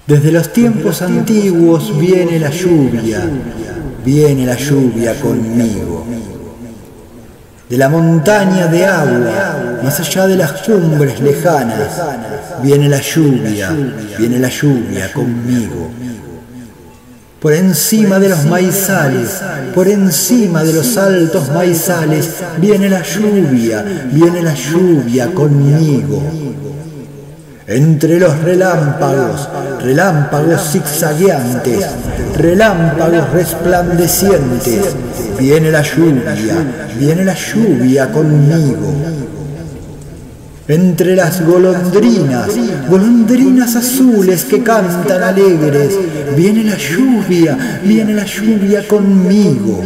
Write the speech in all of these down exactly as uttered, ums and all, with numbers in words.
Desde los tiempos antiguos viene la lluvia, viene la lluvia conmigo. De la montaña de agua, más allá de las cumbres lejanas, viene la lluvia, viene la lluvia conmigo. Por encima de los maizales, por encima de los altos maizales, viene la lluvia, viene la lluvia conmigo. Entre los relámpagos, relámpagos zigzagueantes, relámpagos resplandecientes, viene la lluvia, viene la lluvia conmigo. Entre las golondrinas, golondrinas azules que cantan alegres, viene la lluvia, viene la lluvia conmigo.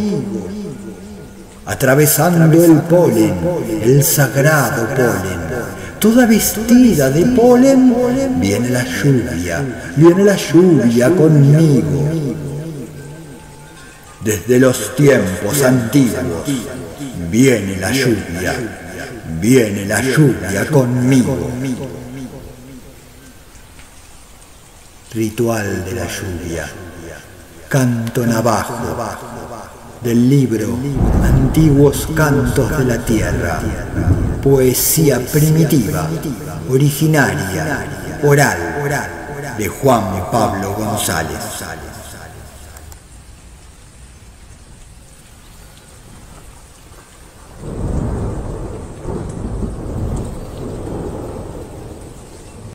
Atravesando el polen, el sagrado polen, toda vestida de polen, viene la lluvia, viene la lluvia conmigo. Desde los tiempos antiguos viene la lluvia, viene la lluvia conmigo. Ritual de la lluvia, canto navajo, del libro Antiguos Cantos de la Tierra, poesía primitiva, originaria, oral, de Juan Pablo González.